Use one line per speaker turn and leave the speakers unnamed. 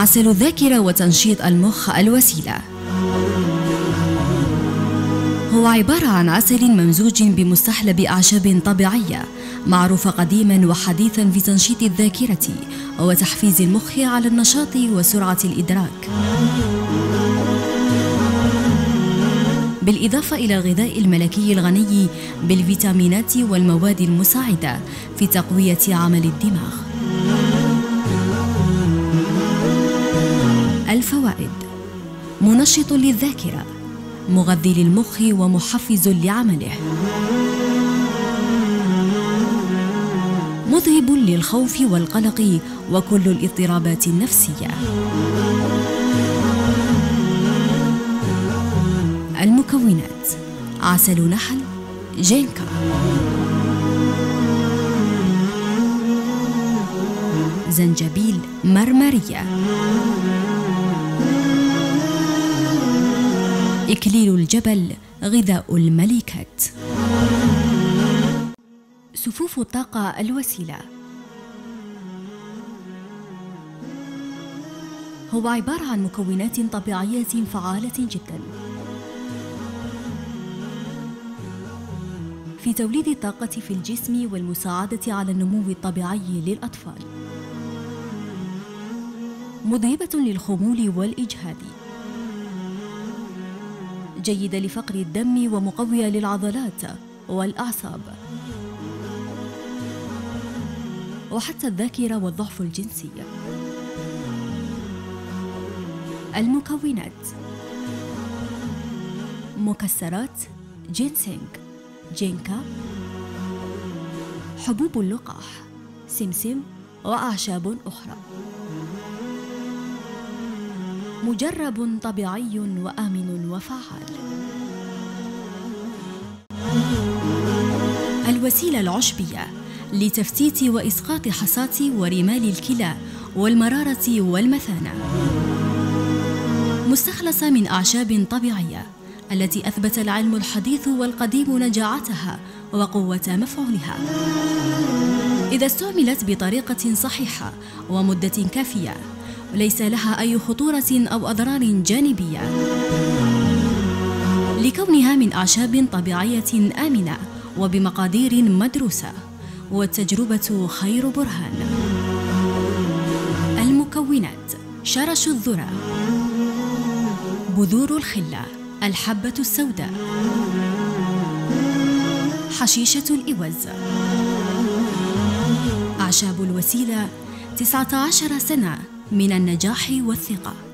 عسل الذاكرة وتنشيط المخ الوسيلة. هو عبارة عن عسل ممزوج بمستحلب أعشاب طبيعية معروفة قديما وحديثا في تنشيط الذاكرة وتحفيز المخ على النشاط وسرعة الإدراك، بالإضافة إلى الغذاء الملكي الغني بالفيتامينات والمواد المساعدة في تقوية عمل الدماغ. الفوائد: منشط للذاكرة، مغذي للمخ ومحفز لعمله، مذهب للخوف والقلق وكل الاضطرابات النفسية. المكونات: عسل نحل، جينكا، زنجبيل، مرمرية، إكليل الجبل، غذاء الملكات. صفوف الطاقة الوسيلة: هو عبارة عن مكونات طبيعية فعالة جدا في توليد الطاقة في الجسم والمساعدة على النمو الطبيعي للأطفال، مذهبة للخمول والإجهاد، جيدة لفقر الدم ومقوية للعضلات والأعصاب وحتى الذاكرة والضعف الجنسي. المكونات: مكسرات، جينسينج، جينكا، حبوب اللقاح، سمسم وأعشاب أخرى، مجرب طبيعي وآمن وفعال. الوسيلة العشبية لتفتيت وإسقاط حصاة ورمال الكلى والمرارة والمثانة، مستخلصة من أعشاب طبيعية التي أثبت العلم الحديث والقديم نجاعتها وقوة مفعولها إذا استعملت بطريقة صحيحة ومدة كافية، وليس لها أي خطورة أو أضرار جانبية لكونها من أعشاب طبيعية آمنة وبمقادير مدروسة، والتجربة خير برهان. المكونات: شرش الذرة، بذور الخلة، الحبة السوداء، حشيشة الإوز. أعشاب الوسيلة 19 سنة من النجاح والثقة.